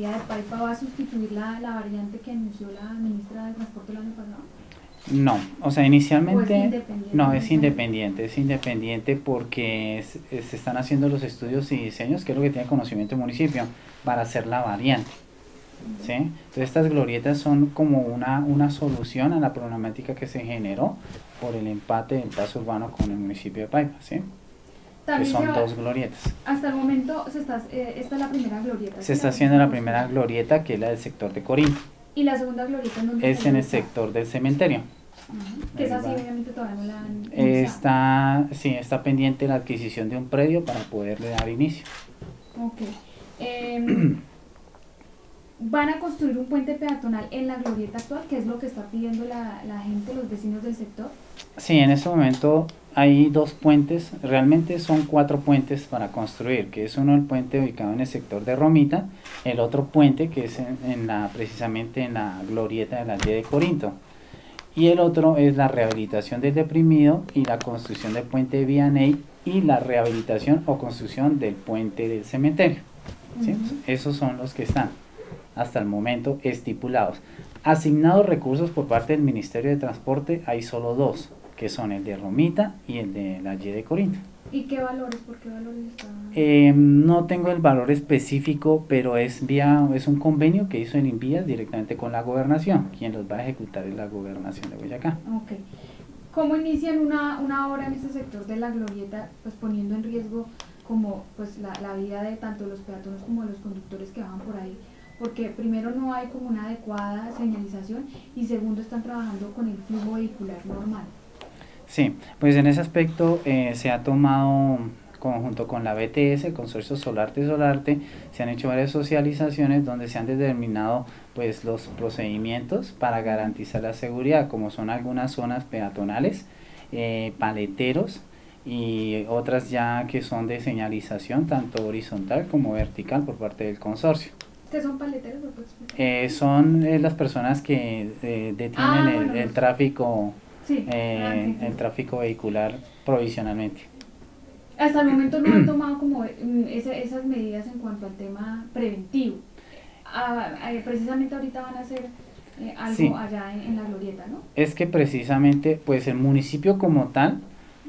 vía de Paipa va a sustituir la variante que anunció la ministra de Transporte el año pasado? No, o sea, ¿O es inicialmente independiente? no, es independiente porque se están haciendo los estudios y diseños, que es lo que tiene conocimiento el municipio, para hacer la variante, ¿sí? Entonces estas glorietas son como una solución a la problemática que se generó por el empate del paso urbano con el municipio de Paipa, ¿sí? Que También son dos glorietas. hasta el momento esta es la primera glorieta. Se está haciendo la primera glorieta, que es la del sector de Corinto. ¿Y la segunda glorieta en dónde Es en el sector del cementerio. Que esa sí, obviamente todavía no la han iniciado. Está pendiente la adquisición de un predio para poderle dar inicio. Ok. Van a construir un puente peatonal en la glorieta actual, que es lo que está pidiendo la gente, los vecinos del sector. Sí, en este momento hay dos puentes, realmente son 4 puentes para construir, que es uno el puente ubicado en el sector de Romita, el otro puente que es precisamente en la glorieta de la Y de Corinto, y el otro es la rehabilitación del deprimido y la construcción del puente de Vianey y la rehabilitación o construcción del puente del cementerio. ¿Sí? Esos son los que están hasta el momento estipulados. Asignados recursos por parte del Ministerio de Transporte hay solo 2, que son el de Romita y el de la Y de Corinto. ¿Y qué valores? ¿Por qué valores están? No tengo el valor específico, pero es un convenio que hizo el INVIAS directamente con la gobernación. Quien los va a ejecutar es la gobernación de Boyacá. Ok. ¿Cómo inician una obra en este sector de la glorieta, pues poniendo en riesgo como pues la vida de tanto los peatones como de los conductores que van por ahí? Porque primero no hay como una adecuada señalización y segundo están trabajando con el flujo vehicular normal. Sí, pues en ese aspecto se ha tomado conjunto con la BTS, el Consorcio Solarte, se han hecho varias socializaciones donde se han determinado pues los procedimientos para garantizar la seguridad, como son algunas zonas peatonales, paleteros y otras ya que son de señalización tanto horizontal como vertical por parte del consorcio. ¿Qué son paleteros? Son las personas que detienen el tráfico. Sí. El tráfico vehicular provisionalmente. Hasta el momento no han tomado como esas medidas en cuanto al tema preventivo. Precisamente ahorita van a hacer algo allá en la glorieta, ¿no? Es que precisamente pues el municipio como tal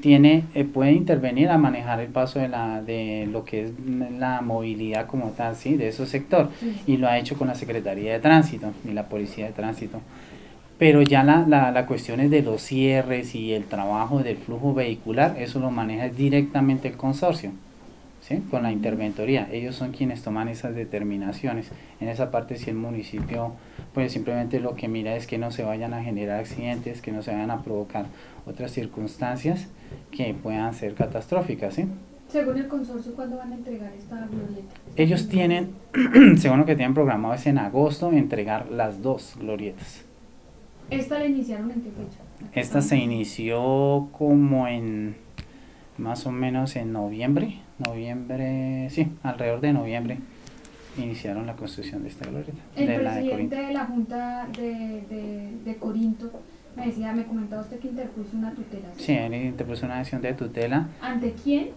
puede intervenir a manejar el paso de lo que es la movilidad como tal, ¿sí? De ese sector, y lo ha hecho con la Secretaría de Tránsito y la Policía de Tránsito. Pero ya la cuestión es de los cierres y el trabajo del flujo vehicular, eso lo maneja directamente el consorcio, ¿sí? Con la interventoría. Ellos son quienes toman esas determinaciones. En esa parte, si el municipio pues simplemente lo que mira es que no se vayan a generar accidentes, que no se vayan a provocar otras circunstancias que puedan ser catastróficas, ¿sí? Según el consorcio, ¿cuándo van a entregar esta glorieta? Ellos tienen, según lo que tienen programado, es en agosto entregar las 2 glorietas. ¿Esta la iniciaron en qué fecha? Esta se inició como en, más o menos en noviembre, sí, alrededor de noviembre iniciaron la construcción de esta glorieta. El presidente de la Junta de Corinto me comentaba usted que interpuso una tutela. Sí, él interpuso una acción de tutela. ¿Ante quién?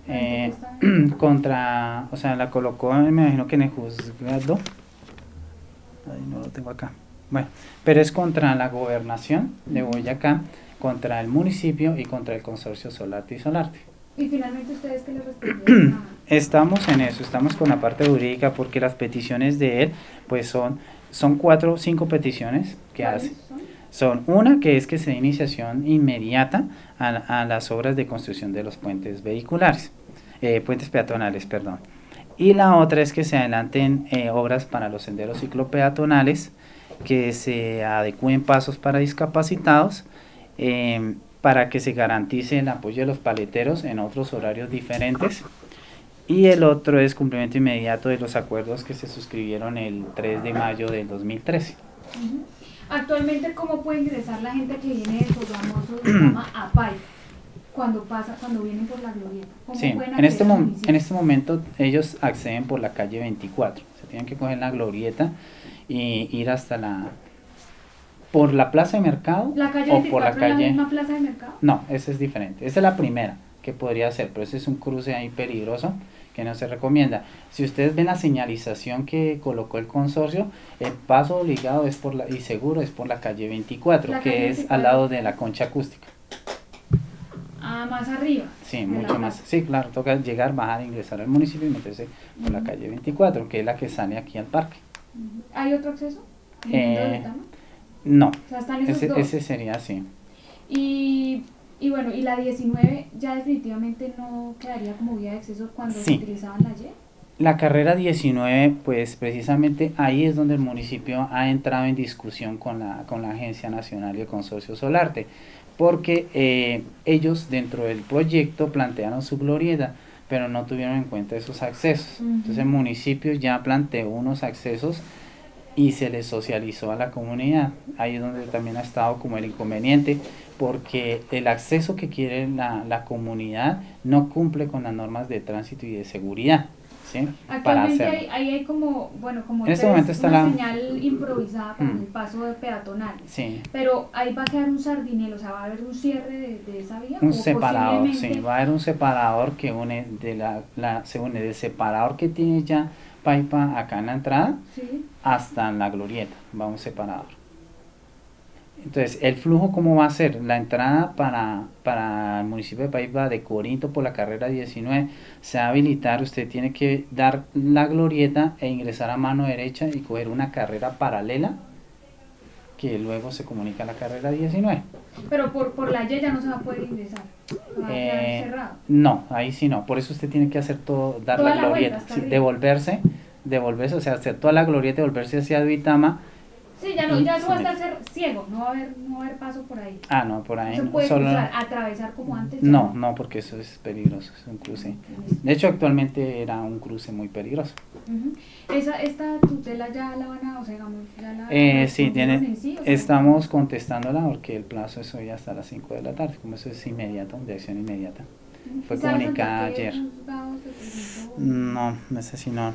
O sea, la colocó, me imagino que en el juzgado. Ay, no lo tengo acá. Bueno, pero es contra la gobernación de Boyacá, contra el municipio y contra el consorcio Solarte y Solarte. ¿Y finalmente ustedes qué le respondieron? Estamos en eso, estamos con la parte jurídica porque las peticiones de él pues son 4 o 5 peticiones que hace. Son una que es que se dé iniciación inmediata a las obras de construcción de los puentes vehiculares, puentes peatonales, perdón. Y la otra es que se adelanten obras para los senderos ciclopeatonales, que se adecúen pasos para discapacitados, para que se garantice el apoyo de los paleteros en otros horarios diferentes. Y el otro es cumplimiento inmediato de los acuerdos que se suscribieron el 3 de mayo del 2013. Actualmente, ¿cómo puede ingresar la gente que viene del Sogamoso de Llama a Paipa cuando vienen por la glorieta? Sí, en este momento ellos acceden por la calle 24. Se tienen que coger la glorieta y ir hasta por la plaza de mercado. ¿La calle 24 es la misma plaza de mercado? No, esa es diferente. Esa es la primera. que podría ser, pero ese es un cruce ahí peligroso que no se recomienda. Si ustedes ven la señalización que colocó el consorcio, el paso obligado es por y seguro es por la calle 24, que es al lado de la concha acústica. Ah, más arriba. Sí, mucho más. Sí, claro, toca llegar, bajar, ingresar al municipio y meterse por la calle 24, que es la que sale aquí al parque. ¿Hay otro acceso? No, o sea, están esos dos. Ese sería así. Y bueno, y la 19 ya definitivamente no quedaría como vía de acceso cuando se utilizaban la Y. La carrera 19, pues precisamente ahí es donde el municipio ha entrado en discusión con la Agencia Nacional y el Consorcio Solarte, porque ellos dentro del proyecto plantearon su glorieta, pero no tuvieron en cuenta esos accesos. Entonces el municipio ya planteó unos accesos y se les socializó a la comunidad. Ahí es donde también ha estado como el inconveniente, porque el acceso que quiere la comunidad no cumple con las normas de tránsito y de seguridad. ¿Sí? Actualmente ahí hay como, bueno, como en este momento está una señal improvisada para el paso de peatonal. Sí. Pero ahí va a quedar un sardinel, o sea, ¿va a haber un cierre de esa vía? Un separador, sí, va a haber un separador que une, se une del separador que tiene ya Paipa acá en la entrada, hasta la glorieta, va un separador. Entonces, el flujo, ¿cómo va a ser? La entrada para el municipio de Paipa de Corinto por la carrera 19 se va a habilitar. Usted tiene que dar la glorieta e ingresar a mano derecha y coger una carrera paralela que luego se comunica a la carrera 19. Pero por la Y ya no se va a poder ingresar. Va a quedar cerrado. No, ahí sí no. Por eso usted tiene que hacer todo, dar la glorieta, sí, devolverse, o sea, hacer toda la glorieta, devolverse hacia Duitama. Sí, ya no va a estar ciego, no va a haber paso por ahí. Ah, no, por ahí. ¿Se puede cruzar, atravesar como antes? No, no, porque eso es peligroso, es un cruce. De hecho, actualmente era un cruce muy peligroso. ¿Esta tutela ya la van a, o sea, digamos, ya la sí, estamos contestándola porque el plazo es hoy hasta las 5 de la tarde, como eso es inmediato, de acción inmediata. Fue comunicada ayer. No, no sé si no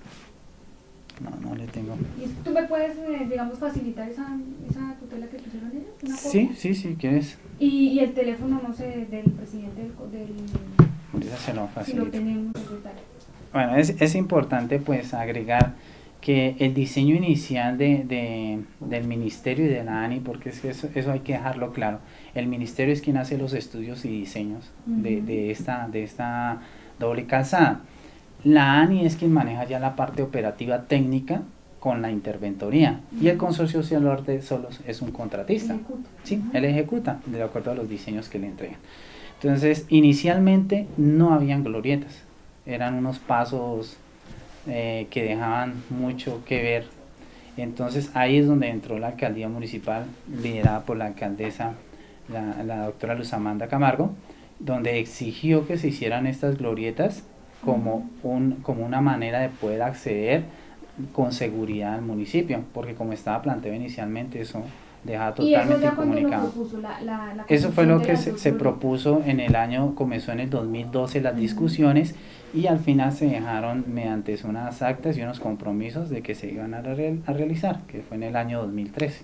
le tengo. ¿Y tú me puedes, digamos, facilitar esa tutela que pusieron ellos? Sí, ¿quieres? Y el teléfono, no sé, del presidente Ahorita se lo facilito. Si lo tenemos, secretario. Bueno, es importante pues agregar que el diseño inicial del ministerio y de la ANI, porque es que eso hay que dejarlo claro, el ministerio es quien hace los estudios y diseños de esta doble calzada. La ANI es quien maneja ya la parte operativa técnica con la interventoría y el Consorcio Solarte solo es un contratista. Sí, él ejecuta de acuerdo a los diseños que le entregan. Entonces, inicialmente no habían glorietas, eran unos pasos que dejaban mucho que ver. Entonces, ahí es donde entró la alcaldía municipal, liderada por la alcaldesa, la doctora Luz Amanda Camargo, donde exigió que se hicieran estas glorietas como una manera de poder acceder con seguridad al municipio, porque como estaba planteado inicialmente, eso dejaba totalmente incomunicado. Eso fue lo que se propuso en el año, comenzó en el 2012 las discusiones y al final se dejaron mediante unas actas y unos compromisos de que se iban a realizar, que fue en el año 2013.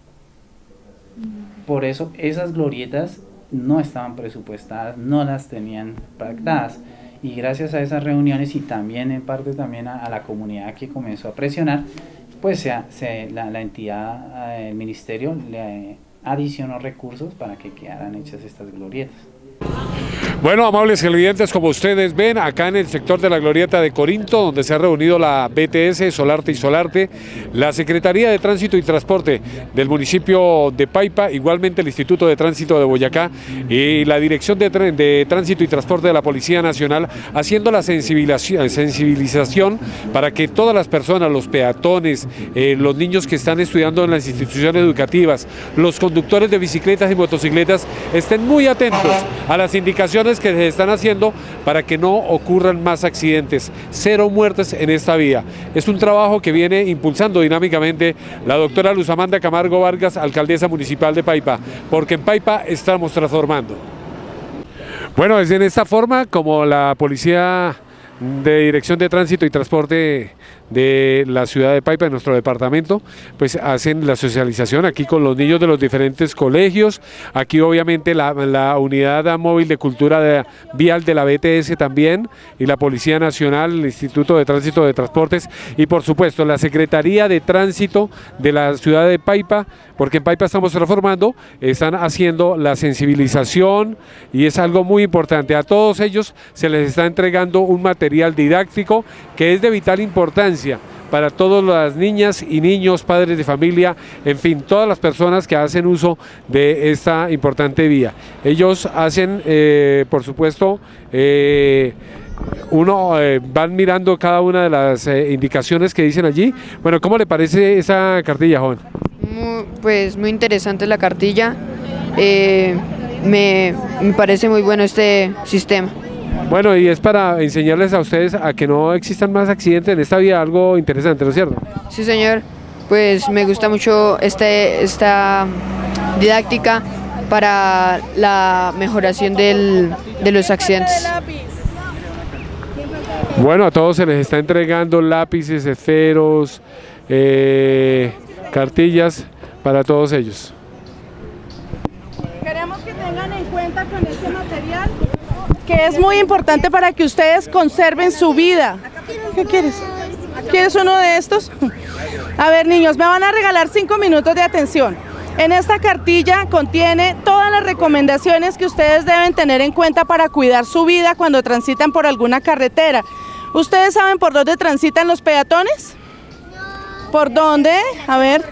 Por eso esas glorietas no estaban presupuestadas, no las tenían pactadas. Y gracias a esas reuniones y también en parte también a la comunidad que comenzó a presionar, pues la entidad, el ministerio le adicionó recursos para que quedaran hechas estas glorietas. Bueno, amables televidentes, como ustedes ven, acá en el sector de la Glorieta de Corinto, donde se ha reunido la BTS, Solarte y Solarte, la Secretaría de Tránsito y Transporte del municipio de Paipa, igualmente el Instituto de Tránsito de Boyacá y la Dirección de Tránsito y Transporte de la Policía Nacional, haciendo la sensibilización para que todas las personas, los peatones, los niños que están estudiando en las instituciones educativas, los conductores de bicicletas y motocicletas, estén muy atentos a las indicaciones que se están haciendo para que no ocurran más accidentes. 0 muertes en esta vía. Es un trabajo que viene impulsando dinámicamente la doctora Luz Amanda Camargo Vargas, alcaldesa municipal de Paipa, porque en Paipa estamos transformando. Bueno, es en esta forma como la Policía de Dirección de Tránsito y Transporte de la ciudad de Paipa, de nuestro departamento, pues hacen la socialización aquí con los niños de los diferentes colegios. Aquí obviamente la unidad móvil de cultura vial de la BTS también, y la Policía Nacional, el Instituto de Tránsito de Transportes, y por supuesto la Secretaría de Tránsito de la ciudad de Paipa, porque en Paipa estamos reformando, están haciendo la sensibilización, y es algo muy importante. A todos ellos se les está entregando un material didáctico que es de vital importancia para todas las niñas y niños, padres de familia, en fin, todas las personas que hacen uso de esta importante vía. Ellos hacen, por supuesto, van mirando cada una de las indicaciones que dicen allí. Bueno, ¿cómo le parece esa cartilla, joven? Pues muy interesante la cartilla, me parece muy bueno este sistema. Bueno, y es para enseñarles a ustedes a que no existan más accidentes en esta vía, algo interesante, ¿no es cierto? Sí, señor, pues me gusta mucho esta didáctica para la mejoración de los accidentes. Bueno, a todos se les está entregando lápices, esferos, cartillas para todos ellos. Queremos que tengan en cuenta con este material que es muy importante para que ustedes conserven su vida. ¿Qué quieres? ¿Quieres uno de estos? A ver, niños, me van a regalar 5 minutos de atención. En esta cartilla contiene todas las recomendaciones que ustedes deben tener en cuenta para cuidar su vida cuando transitan por alguna carretera. ¿Ustedes saben por dónde transitan los peatones? ¿Por dónde? A ver.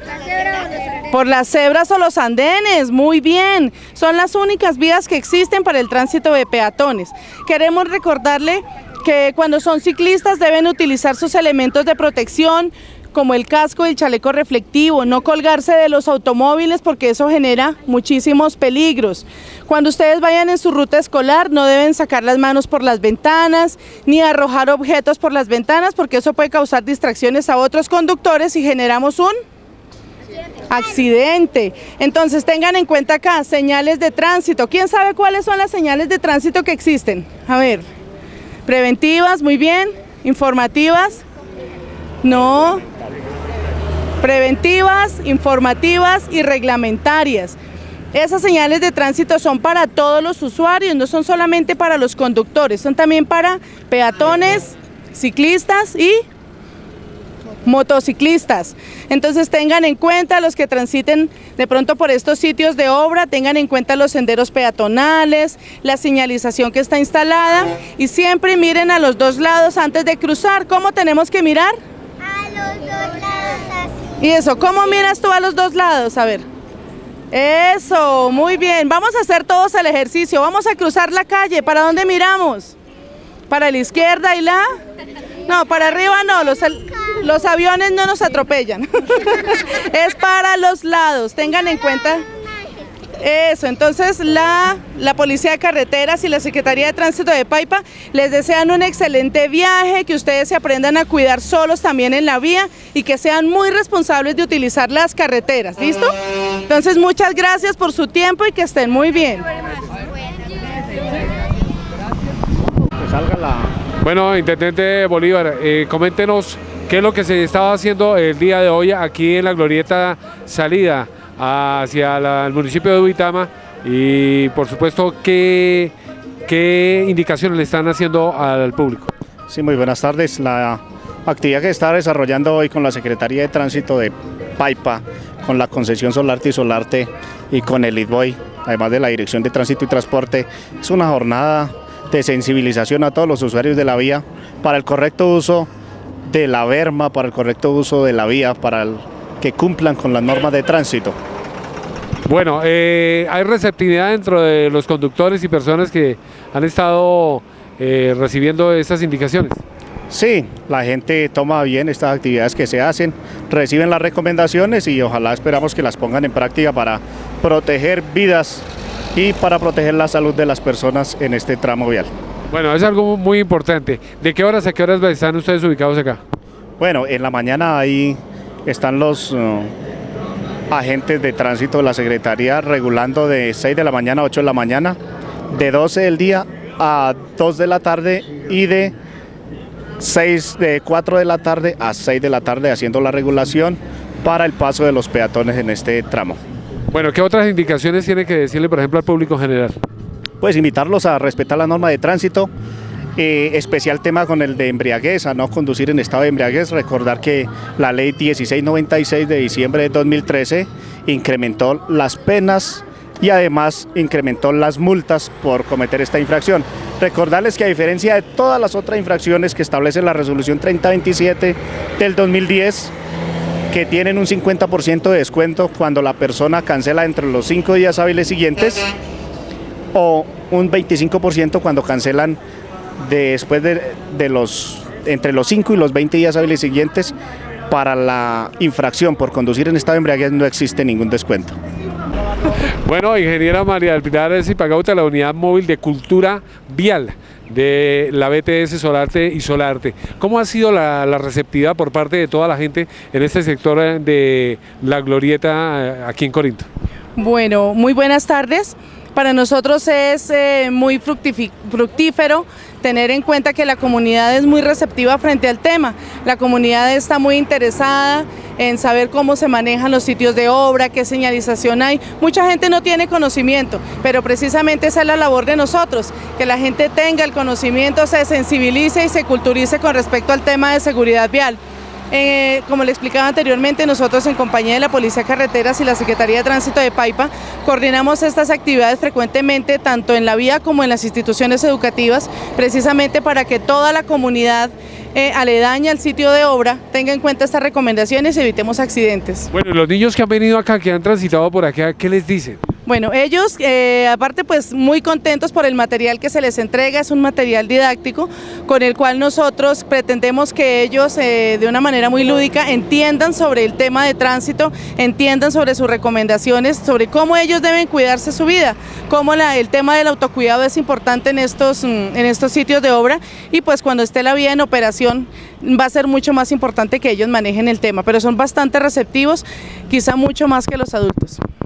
Por las cebras o los andenes, muy bien. Son las únicas vías que existen para el tránsito de peatones. Queremos recordarle que cuando son ciclistas deben utilizar sus elementos de protección, como el casco y el chaleco reflectivo, no colgarse de los automóviles porque eso genera muchísimos peligros. Cuando ustedes vayan en su ruta escolar no deben sacar las manos por las ventanas, ni arrojar objetos por las ventanas porque eso puede causar distracciones a otros conductores y generamos un accidente. Entonces tengan en cuenta acá, señales de tránsito. ¿Quién sabe cuáles son las señales de tránsito que existen? A ver, preventivas, muy bien, informativas, no, preventivas, informativas y reglamentarias. Esas señales de tránsito son para todos los usuarios, no son solamente para los conductores, son también para peatones, ciclistas y motociclistas. Entonces tengan en cuenta los que transiten de pronto por estos sitios de obra, tengan en cuenta los senderos peatonales, la señalización que está instalada y siempre miren a los dos lados antes de cruzar. ¿Cómo tenemos que mirar? A los dos lados así. Y eso, ¿cómo miras tú a los dos lados? A ver. Eso, muy bien. Vamos a hacer todos el ejercicio. Vamos a cruzar la calle. ¿Para dónde miramos? ¿Para la izquierda y la...? No, para arriba no, los aviones no nos atropellan. Es para los lados, tengan en cuenta eso. Entonces la Policía de Carreteras y la Secretaría de Tránsito de Paipa les desean un excelente viaje, que ustedes se aprendan a cuidar solos también en la vía y que sean muy responsables de utilizar las carreteras, ¿listo? Entonces muchas gracias por su tiempo y que estén muy bien. Bueno, Intendente Bolívar, coméntenos qué es lo que se estaba haciendo el día de hoy aquí en la glorieta salida hacia el municipio de Duitama y por supuesto qué indicaciones le están haciendo al público. Sí, muy buenas tardes. La actividad que se está desarrollando hoy con la Secretaría de Tránsito de Paipa, con la concesión Solarte y Solarte y con el ITBOI, además de la Dirección de Tránsito y Transporte, es una jornada de sensibilización a todos los usuarios de la vía para el correcto uso de la berma, para el correcto uso de la vía, para que cumplan con las normas de tránsito. Bueno, ¿hay receptividad dentro de los conductores y personas que han estado recibiendo estas indicaciones? Sí, la gente toma bien estas actividades que se hacen, reciben las recomendaciones y ojalá esperamos que las pongan en práctica para proteger vidas y para proteger la salud de las personas en este tramo vial. Bueno, es algo muy importante. ¿De qué horas a qué horas están ustedes ubicados acá? Bueno, en la mañana ahí están los agentes de tránsito de la Secretaría regulando de 6 de la mañana a 8 de la mañana, de 12 del día a 2 de la tarde y de de 4 de la tarde a 6 de la tarde, haciendo la regulación para el paso de los peatones en este tramo. Bueno, ¿qué otras indicaciones tiene que decirle, por ejemplo, al público en general? Pues invitarlos a respetar la norma de tránsito, especial tema con el de embriaguez, a no conducir en estado de embriaguez. Recordar que la ley 1696 de diciembre de 2013 incrementó las penas y además incrementó las multas por cometer esta infracción. Recordarles que a diferencia de todas las otras infracciones que establece la resolución 3027 del 2010, que tienen un 50% de descuento cuando la persona cancela entre los 5 días hábiles siguientes, o un 25% cuando cancelan después entre los 5 y los 20 días hábiles siguientes. Para la infracción por conducir en estado de embriaguez no existe ningún descuento. Bueno, ingeniera María del Pilar Zipagauta, la unidad móvil de cultura vial de la BTS Solarte y Solarte. ¿Cómo ha sido la receptividad por parte de toda la gente en este sector de la Glorieta aquí en Corinto? Bueno, muy buenas tardes. Para nosotros es muy fructífero tener en cuenta que la comunidad es muy receptiva frente al tema. La comunidad está muy interesada en saber cómo se manejan los sitios de obra, qué señalización hay. Mucha gente no tiene conocimiento, pero precisamente esa es la labor de nosotros, que la gente tenga el conocimiento, se sensibilice y se culturice con respecto al tema de seguridad vial. Como le explicaba anteriormente, nosotros en compañía de la Policía de Carreteras y la Secretaría de Tránsito de Paipa coordinamos estas actividades frecuentemente tanto en la vía como en las instituciones educativas, precisamente para que toda la comunidad aledaña al sitio de obra tenga en cuenta estas recomendaciones y evitemos accidentes. Bueno, los niños que han venido acá, que han transitado por acá, ¿qué les dicen? Bueno, ellos aparte pues muy contentos por el material que se les entrega, es un material didáctico con el cual nosotros pretendemos que ellos de una manera muy lúdica entiendan sobre el tema de tránsito, entiendan sobre sus recomendaciones, sobre cómo ellos deben cuidarse su vida, cómo el tema del autocuidado es importante en estos sitios de obra y pues cuando esté la vía en operación va a ser mucho más importante que ellos manejen el tema, pero son bastante receptivos, quizá mucho más que los adultos.